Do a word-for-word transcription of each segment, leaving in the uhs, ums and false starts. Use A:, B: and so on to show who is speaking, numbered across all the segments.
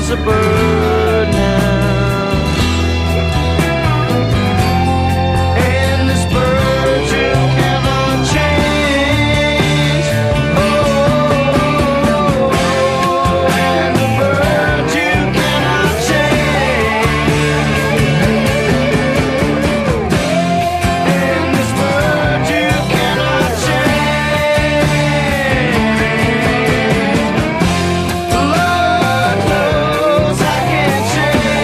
A: just a bird now. And this bird you cannot change. Oh, and the bird you cannot change. And this bird you cannot change. Lord knows I can't change.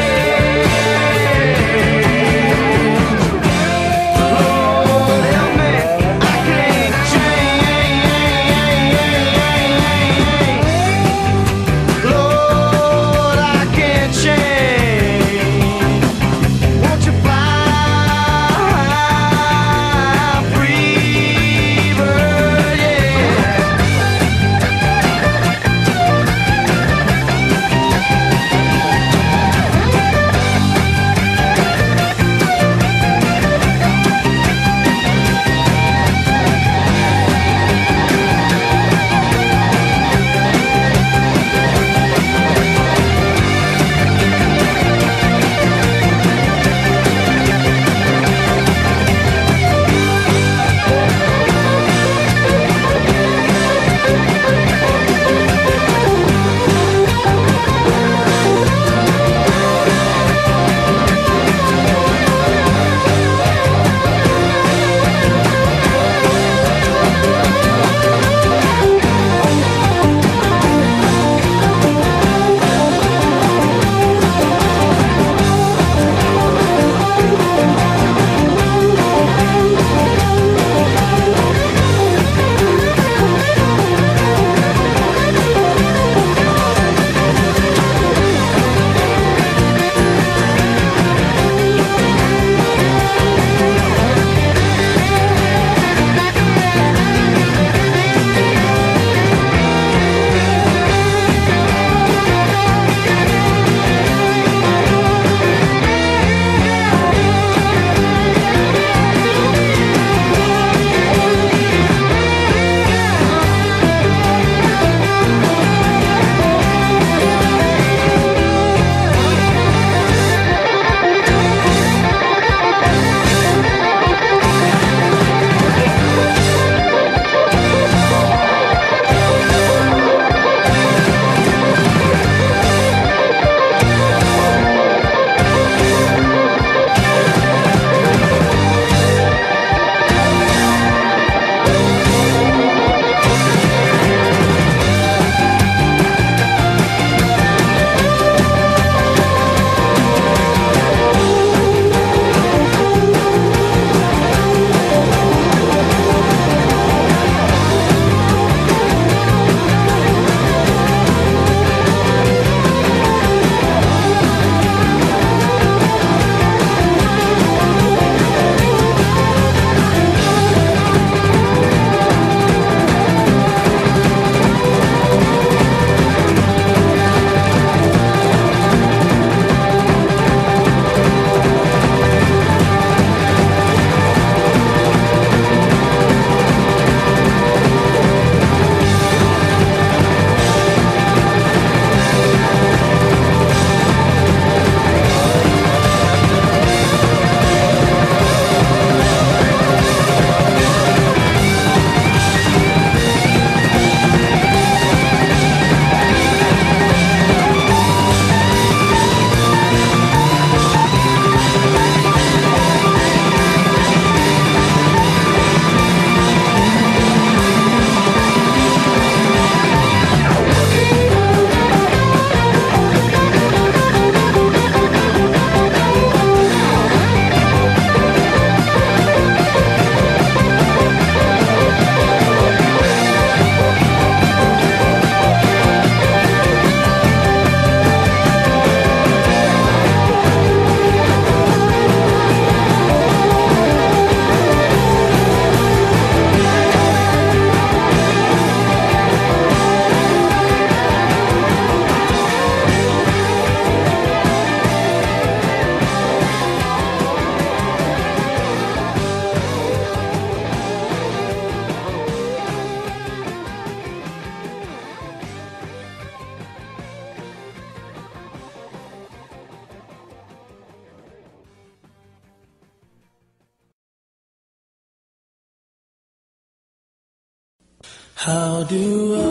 B: How do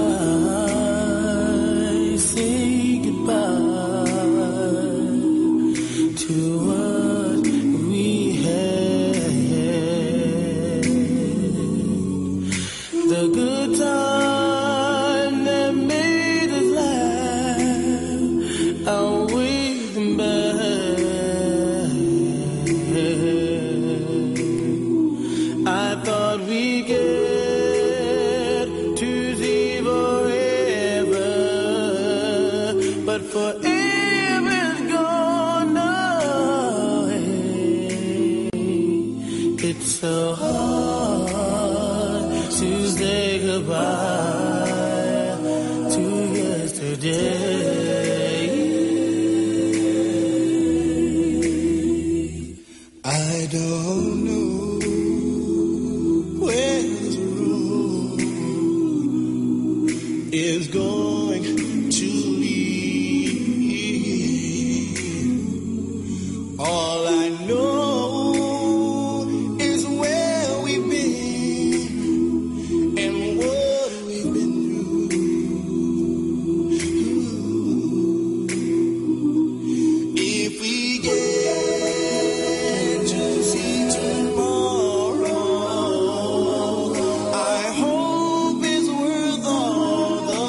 B: I say goodbye to what we had? The good time that made us laugh, outweigh them bad. I thought we'd get to see forever, but forever's gone away. It's so hard to say goodbye to yesterday. I don't know where this road is going to lead. All I know is where we've been and what we've been through. If we get to see tomorrow, I hope it's worth all the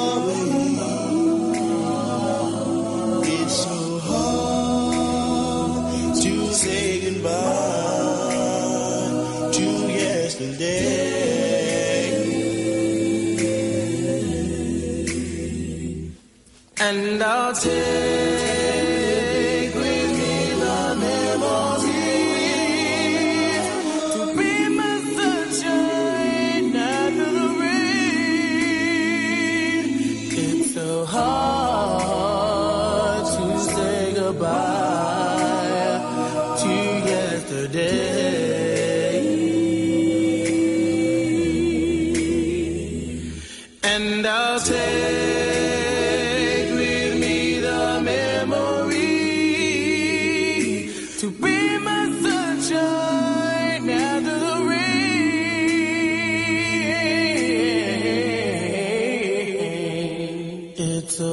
B: wait. It's so hard to say goodbye to yesterday. And I'll take with me the memories to be my sunshine after the rain. It's so hard to say goodbye to yesterday. And I'll take with me the memory to be my sunshine after the rain. It's so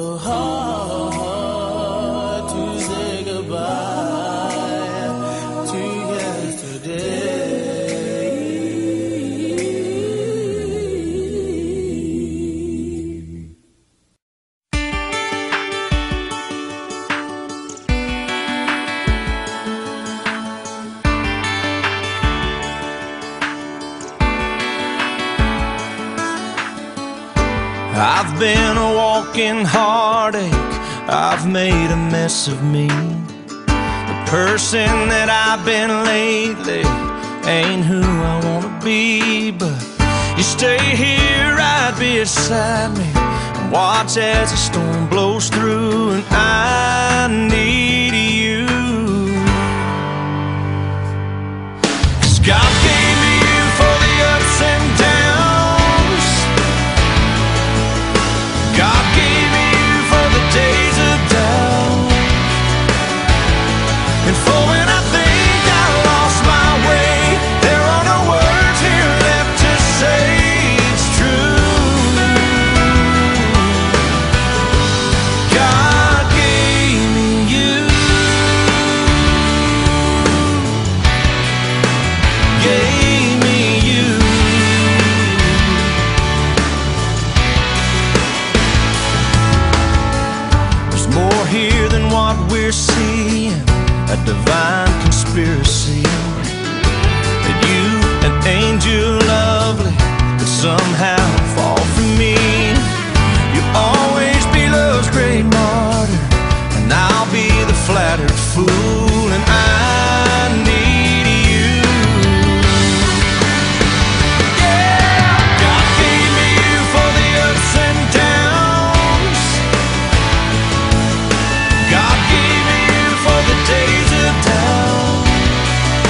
B: hard to say goodbye to yesterday.
C: I've been a walking heartache, I've made a mess of me. The person that I've been lately ain't who I wanna be. But you stay here right beside me and watch as the storm blows through. And I need you, 'cause God gave me you for the ups and downs. God gave me you for the days of doubt, and for when I think I lost my way, there are no words here left to say. It's true. God gave me you. Gave me you. There's more here than what we're seeing, a divine conspiracy. That you, an angel lovely, would somehow fall for me. You'll always be love's great martyr, and I'll be the flattered fool. And I need you. Yeah, God gave me you for the ups and downs. God gave me you for the days of doubt,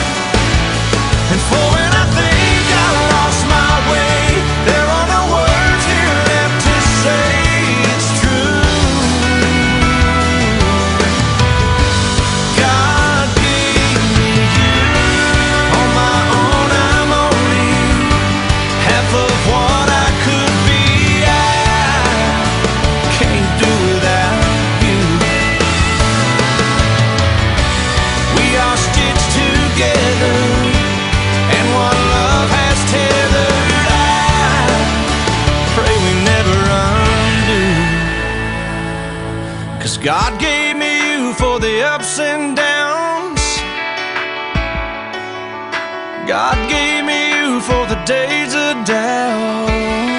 C: 'cause God gave me you for the ups and downs. God gave me you for the days of doubt.